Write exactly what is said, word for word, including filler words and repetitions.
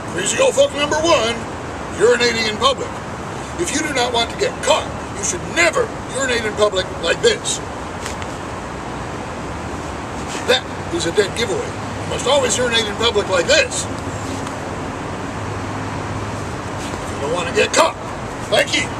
Crazy old fuck number one, urinating in public. If you do not want to get caught, you should never urinate in public like this. That is a dead giveaway. You must always urinate in public like this. If you don't want to get caught. Thank you.